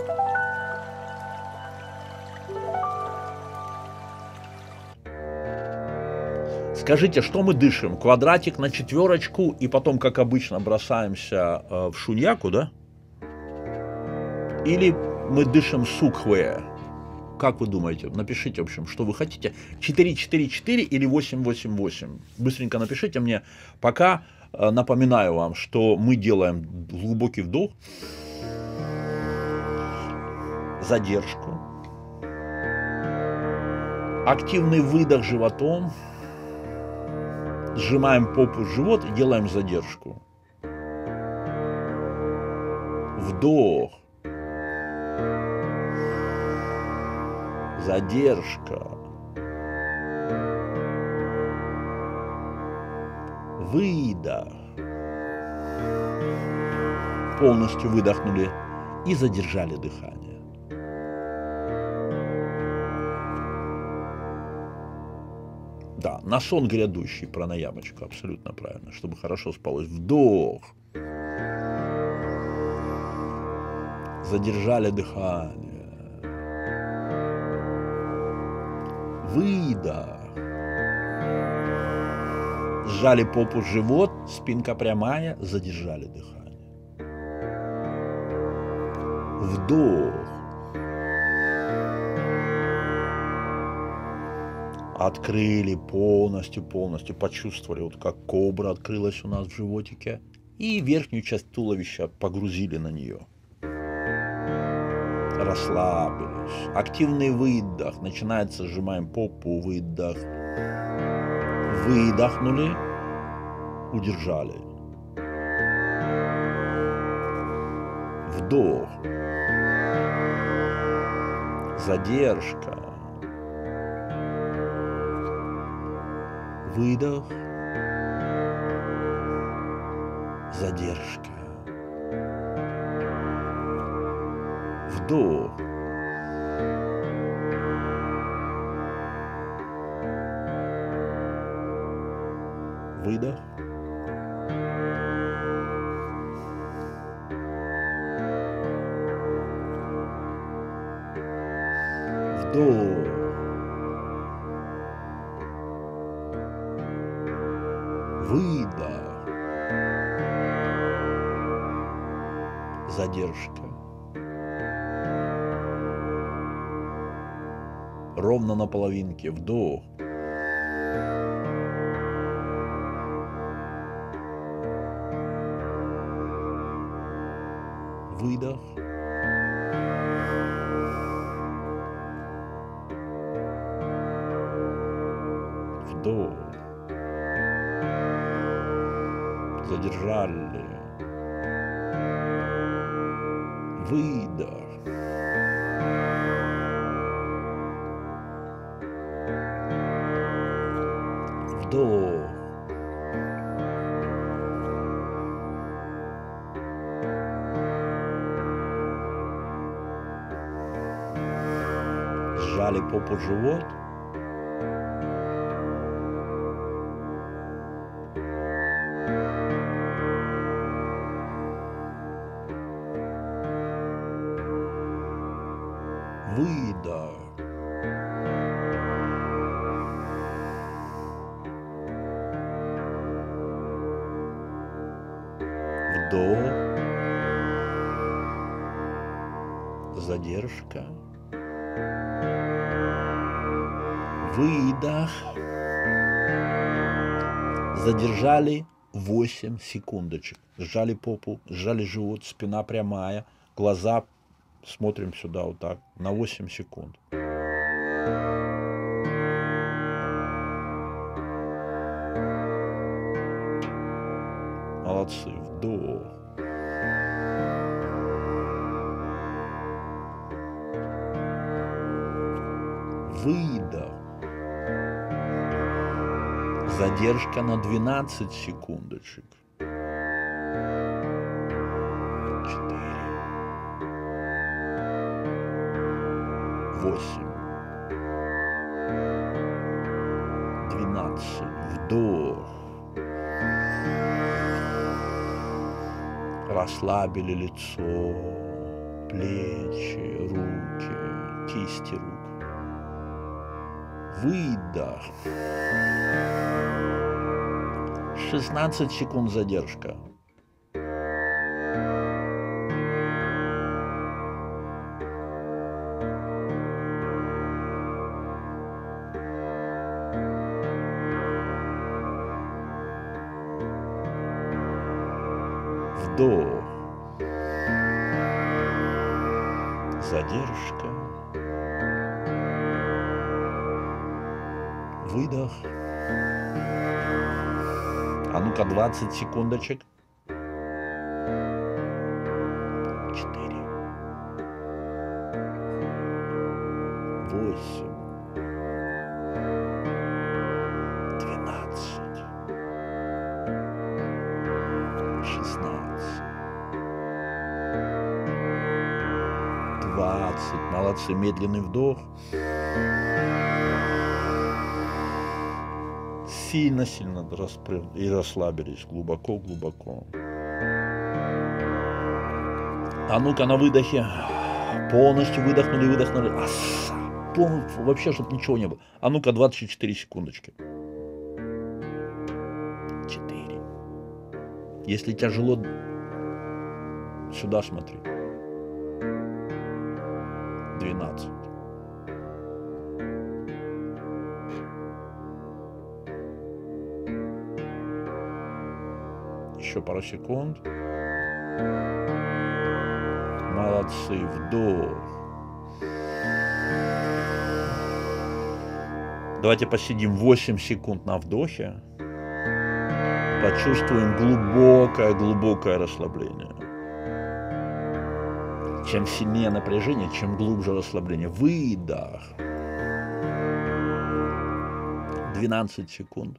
Скажите, что мы дышим? Квадратик на четверочку и потом, как обычно, бросаемся в шуньяку, да? Или мы дышим сукхве? Как вы думаете? Напишите, в общем, что вы хотите. 4-4-4 или 8-8-8. Быстренько напишите мне. Пока напоминаю вам, что мы делаем глубокий вдох, задержку, активный выдох животом, сжимаем попу в живот и делаем задержку. Вдох. Задержка. Выдох. Полностью выдохнули и задержали дыхание. Да, на сон грядущий пранаямочку, абсолютно правильно, чтобы хорошо спалось. Вдох. Задержали дыхание. Выдох. Сжали попу в живот, спинка прямая, задержали дыхание. Вдох. Открыли полностью, почувствовали, вот как кобра открылась у нас в животике. И верхнюю часть туловища погрузили на нее. Расслабились. Активный выдох. Начинается, сжимаем попу, выдох. Выдохнули, удержали. Вдох. Задержка. Выдох. Задержка. Вдох. Выдох. Вдох. Выдох. Задержка. Ровно на половинке. Вдох. Выдох. Вдох. Задержали. Выдох. Вдох. Сжали попу в живот. Выдох. Вдох. Задержка. Выдох. Задержали 8 секундочек. Сжали попу, сжали живот, спина прямая, глаза смотрим сюда вот так на 8 секунд. Молодцы. Вдох. Выдох. Задержка на 12 секундочек. 4. 8. 12. Вдох. Расслабили лицо. плечи, руки, кисти рук. Выдох. 16 секунд задержка. Вдох. Задержка. Выдох. А ну-ка, 20 секундочек. 4. 8. 12. 16. 20. Молодцы. Медленный вдох. Сильно-сильно и расслабились. Глубоко-глубоко. А ну-ка, на выдохе. Полностью выдохнули, выдохнули. Вообще, чтобы ничего не было. А ну-ка, 24 секундочки. 4. Если тяжело, сюда смотри. 12. 'Еще пару секунд. Молодцы. Вдох. Давайте посидим 8 секунд на вдохе. Почувствуем глубокое расслабление. Чем сильнее напряжение, чем глубже расслабление. Выдох. 12 секунд.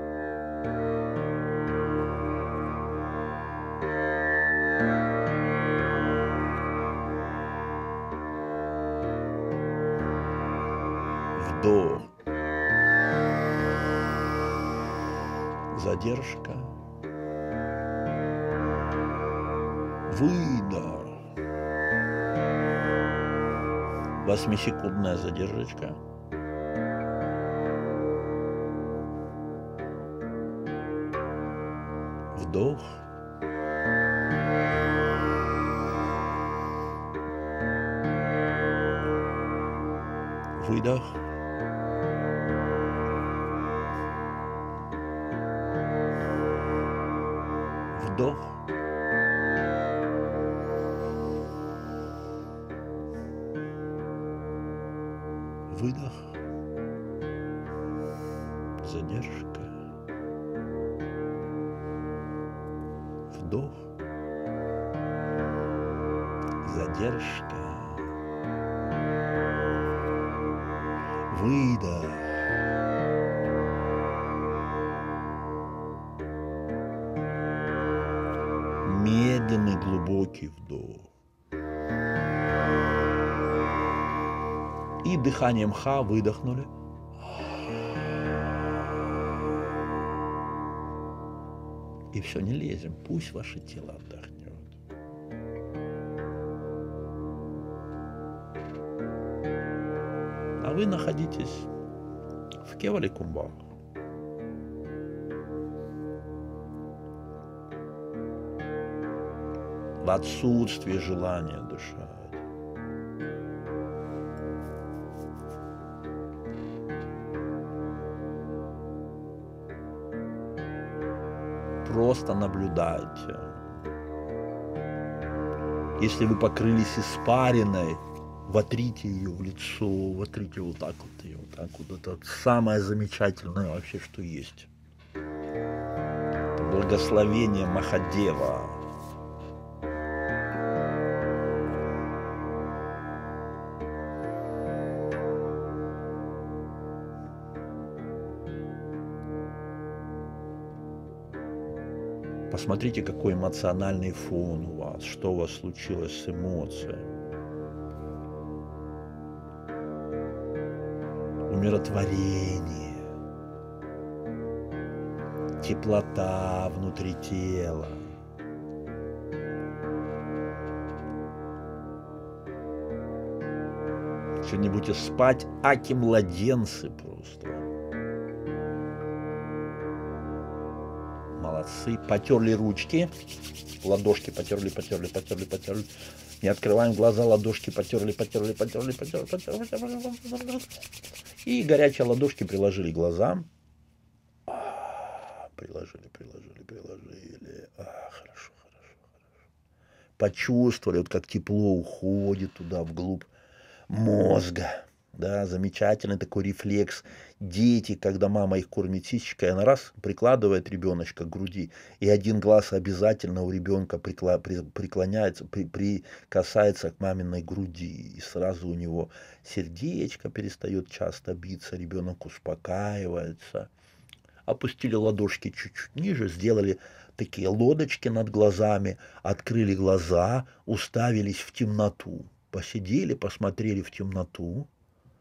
Вдох. Задержка. Выдох. 8-секундная задержка. Вдох. Выдох. Вдох. Выдох. Задержка. Вдох. Задержка. Выдох. Медленный глубокий вдох. И дыханием Ха выдохнули. И все, не лезем. Пусть ваше тело отдохнет. А вы находитесь в Кевали Кумбах. В отсутствии желания дышать. Просто наблюдайте. Если вы покрылись испариной, вотрите ее в лицо, вотрите вот так вот ее, вот так вот. Это самое замечательное вообще, что есть. Это благословение Махадева. Посмотрите, какой эмоциональный фон у вас, что у вас случилось с эмоциями. Умиротворение, теплота внутри тела. Сегодня будете спать, аки младенцы просто. Молодцы. Потерли ручки. Ладошки потерли. Не открываем глаза, ладошки потерли. И горячие ладошки приложили к глазам. Приложили. Хорошо. Почувствовали, вот как тепло уходит туда, вглубь мозга. Да, замечательный такой рефлекс. Дети, когда мама их кормит сисечкой, она раз прикладывает ребеночка к груди, и один глаз обязательно у ребенка прикасается к маминой груди, и сразу у него сердечко перестает часто биться, ребенок успокаивается. Опустили ладошки чуть-чуть ниже, сделали такие лодочки над глазами, открыли глаза, уставились в темноту, посидели, посмотрели в темноту.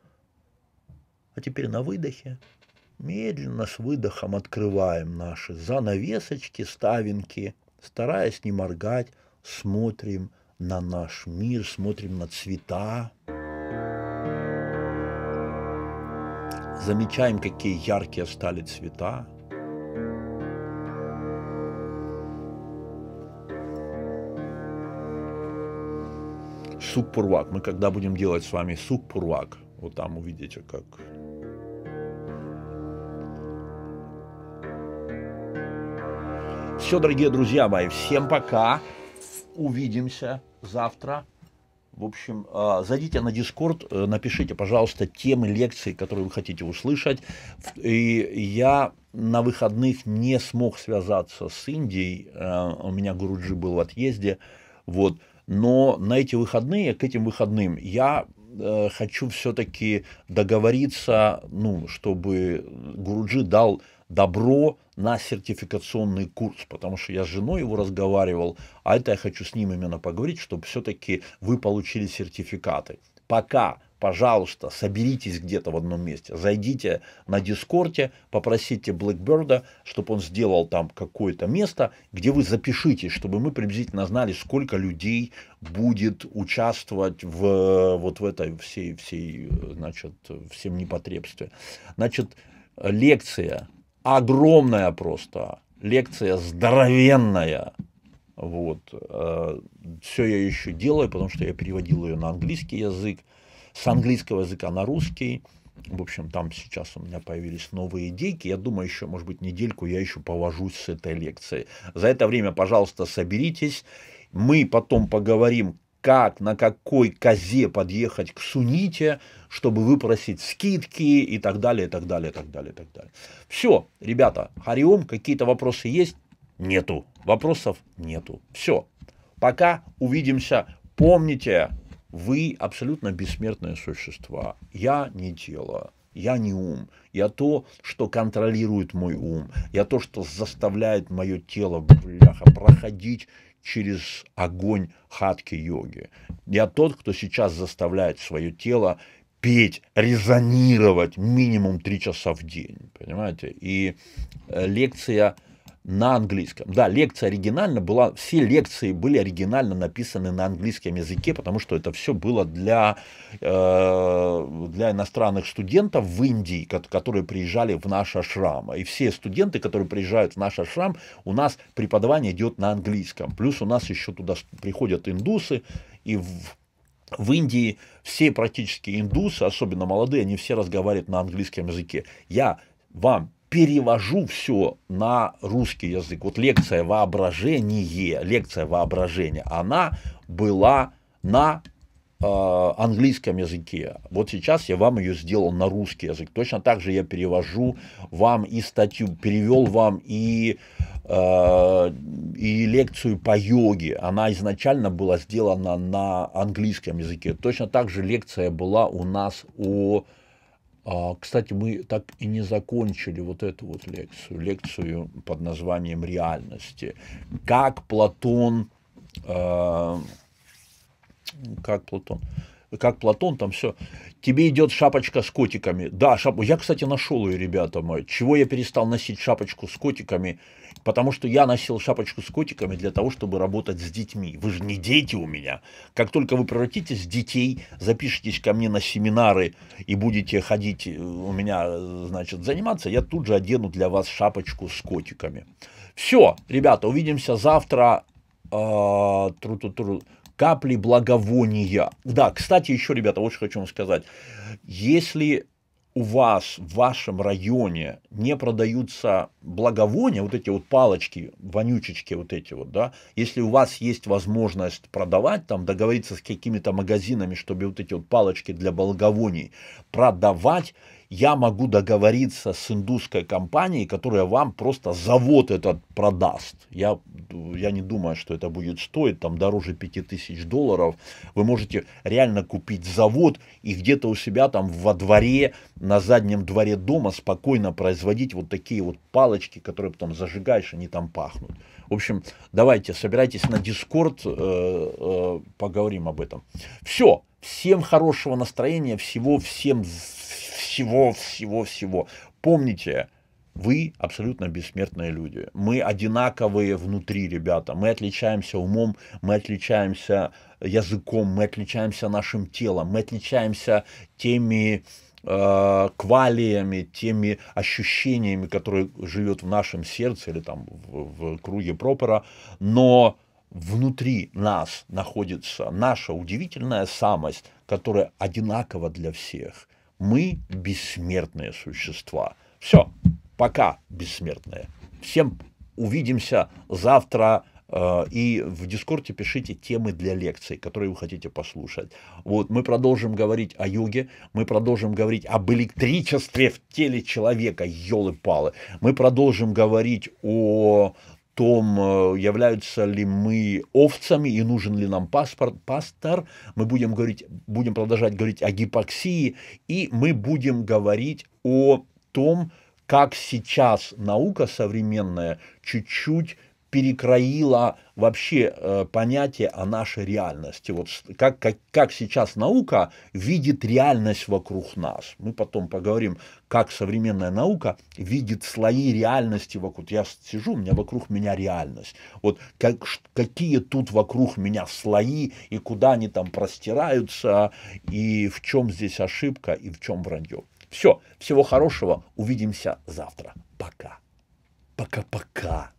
А теперь на выдохе медленно с выдохом открываем наши занавесочки, ставинки, стараясь не моргать, смотрим на наш мир, смотрим на цвета. Замечаем, какие яркие стали цвета. Сук-пурвак. Мы когда будем делать с вами сук-пурвак, вот там увидите, как... Все, дорогие друзья мои, всем пока. Увидимся завтра. В общем, зайдите на Discord, напишите, пожалуйста, темы лекций, которые вы хотите услышать. И я на выходных не смог связаться с Индией. У меня Гуруджи был в отъезде. Вот. Но на эти выходные, к этим выходным я хочу все-таки договориться, ну, чтобы Гуруджи дал добро на сертификационный курс, потому что я с женой его разговаривал, а это я хочу с ним именно поговорить, чтобы все-таки вы получили сертификаты. Пока, пожалуйста, соберитесь где-то в одном месте, зайдите на Дискорде, попросите Blackbird, чтобы он сделал там какое-то место, где вы запишитесь, чтобы мы приблизительно знали, сколько людей будет участвовать вот в этой всей, значит, всем непотребстве. Значит, лекция огромная просто, лекция здоровенная. Вот. Все я еще делаю, потому что я переводил ее на английский язык, с английского языка на русский. В общем, там сейчас у меня появились новые идейки. Я думаю, еще, может быть, недельку я еще повожусь с этой лекцией. За это время, пожалуйста, соберитесь. Мы потом поговорим, как, на какой козе подъехать к Суните, чтобы выпросить скидки и так далее, и так далее, и так далее, и так далее. Все, ребята, Хариом, какие-то вопросы есть? Нету. Вопросов нету. Все. Пока увидимся. Помните, вы абсолютно бессмертные существа. Я не тело, я не ум. Я то, что контролирует мой ум. Я то, что заставляет мое тело, бляха, проходить через огонь хатхи-йоги. Я тот, кто сейчас заставляет свое тело петь, резонировать минимум 3 часа в день. Понимаете? И лекция на английском. Да, лекция оригинально была, все лекции были оригинально написаны на английском языке, потому что это все было для иностранных студентов в Индии, которые приезжали в наш ашрам. И все студенты, которые приезжают в наш ашрам, у нас преподавание идет на английском. Плюс у нас еще туда приходят индусы, и в Индии все практически индусы, особенно молодые, они все разговаривают на английском языке. Я вам перевожу все на русский язык. Вот лекция воображение, она была на английском языке. Вот сейчас я вам ее сделал на русский язык. Точно так же я перевожу вам и статью, перевел вам и лекцию по йоге. Она изначально была сделана на английском языке. Точно так же лекция была у нас кстати, мы так и не закончили вот эту вот лекцию под названием «Реальности». Как Платон, там все. Тебе идет шапочка с котиками. Да, я, кстати, нашел ее, ребята мои. Чего я перестал носить шапочку с котиками? Потому что я носил шапочку с котиками для того, чтобы работать с детьми. Вы же не дети у меня. Как только вы превратитесь в детей, запишитесь ко мне на семинары и будете ходить у меня, значит, заниматься, я тут же одену для вас шапочку с котиками. Все, ребята, увидимся завтра. Капли благовония. Да, кстати, еще, ребята, очень хочу вам сказать. Если у вас в вашем районе не продаются благовония, вот эти вот палочки, вонючечки вот эти вот, да, если у вас есть возможность продавать, там, договориться с какими-то магазинами, чтобы вот эти вот палочки для благовоний продавать, я могу договориться с индусской компанией, которая вам просто завод этот продаст. Я не думаю, что это будет стоить там дороже $5000. Вы можете реально купить завод и где-то у себя там во дворе, на заднем дворе дома спокойно производить вот такие вот палочки, которые потом зажигаешь, они там пахнут. В общем, давайте, собирайтесь на Discord, поговорим об этом. Все, всем хорошего настроения, всего. Помните, вы абсолютно бессмертные люди. Мы одинаковые внутри, ребята. Мы отличаемся умом, мы отличаемся языком, мы отличаемся нашим телом, мы отличаемся теми квалиями, теми ощущениями, которые живет в нашем сердце или там в круге пропора. Но внутри нас находится наша удивительная самость, которая одинакова для всех. Мы бессмертные существа. Все, пока, бессмертные. Всем увидимся завтра. И в Дискорде пишите темы для лекций, которые вы хотите послушать. Вот, мы продолжим говорить о йоге, мы продолжим говорить об электричестве в теле человека, ёлы-палы. Мы продолжим говорить о том, являются ли мы овцами и нужен ли нам пастор. Мы будем продолжать говорить о гипоксии, и мы будем говорить о том, как сейчас наука современная чуть-чуть перекроила вообще понятие о нашей реальности. Вот как сейчас наука видит реальность вокруг нас. Мы потом поговорим, как современная наука видит слои реальности вокруг. Я сижу, у меня вокруг меня реальность. Вот какие тут вокруг меня слои, и куда они там простираются, и в чем здесь ошибка, и в чем вранье. Все, всего хорошего, увидимся завтра. Пока. Пока-пока.